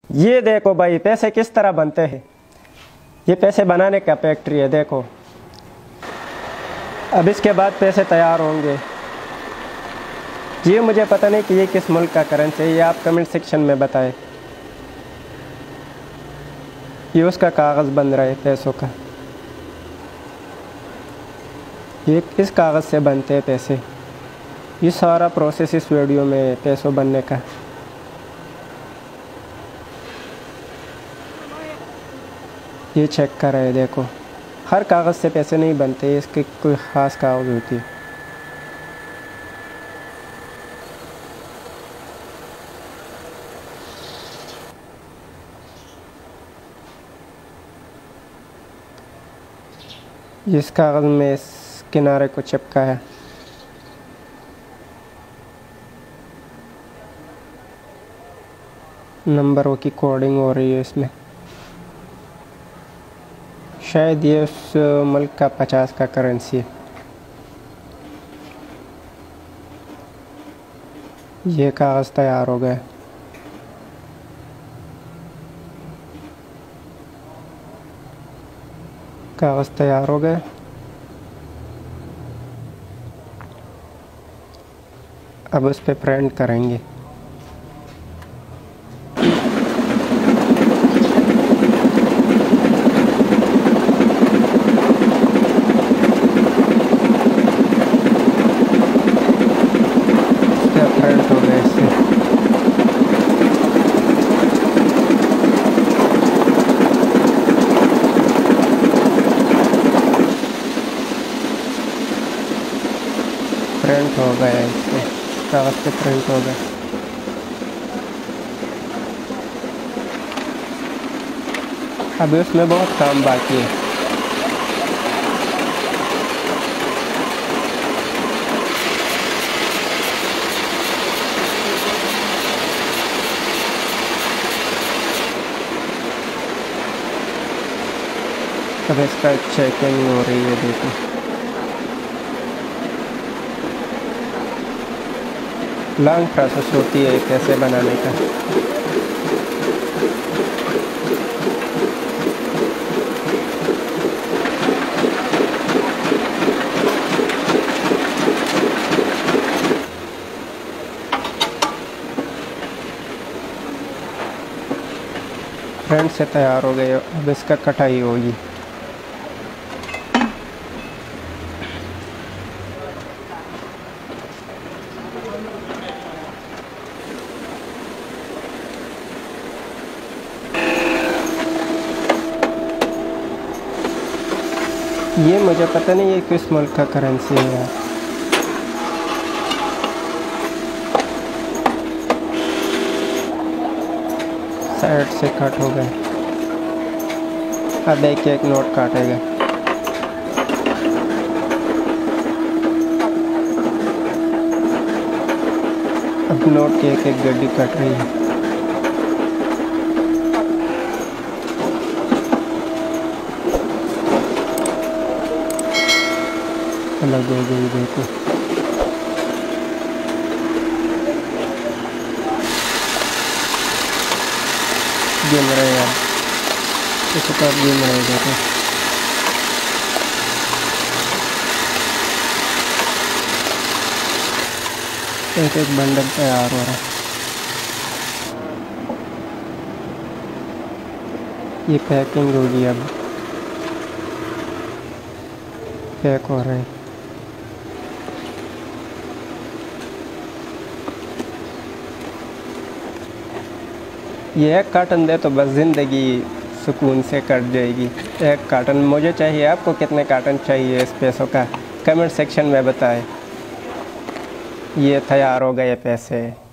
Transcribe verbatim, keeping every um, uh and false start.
ये देखो भाई पैसे किस तरह बनते हैं। ये पैसे बनाने का फैक्ट्री है, देखो। अब इसके बाद पैसे तैयार होंगे। ये मुझे पता नहीं कि ये किस मुल्क का करेंसी है, ये आप कमेंट सेक्शन में बताएं। ये उसका कागज़ बन रहा है पैसों का, ये इस कागज़ से बनते हैं पैसे। ये सारा प्रोसेस इस वीडियो में पैसों बनने का। ये चेक कर रहे हैं, देखो। हर कागज़ से पैसे नहीं बनते, इसकी कोई ख़ास कागज़ होती है। इस कागज़ में इस किनारे को चिपका है। नंबरों की कोडिंग हो रही है इसमें। शायद ये उस मुल्क का पचास का करेंसी है। ये कागज़ तैयार हो गया। कागज़ तैयार हो गए। अब उस पर प्रिंट करेंगे। प्रिंट हो गया इससे। प्रिंट हो गया इससे, कागज़ पे प्रिंट हो गया। अभी उसमें बहुत काम बाकी है। अब इसका चेकिंग हो रही है, देखो। लॉन्ग प्रोसेस होती है पैसे बनाने का। फ्रेंड से तैयार हो गए, अब इसका कटाई होगी। ये मुझे पता नहीं ये किस मुल्क का करेंसी है यार। साइड से कट हो गए। अब एक एक नोट काटेगा। अब नोट की एक एक गड्डी कट रही है। अलग हो गई, देखो। गिन रहे यार, इसे तो गिन रहे, देखो। एक एक बंडल तैयार हो रहा है। ये पैकिंग होगी, अब पैक हो रहा है। ये एक कार्टन दे तो बस ज़िंदगी सुकून से कट जाएगी। एक कार्टन मुझे चाहिए। आपको कितने कार्टन चाहिए इस पैसों का, कमेंट सेक्शन में बताएं। ये तैयार हो गए पैसे।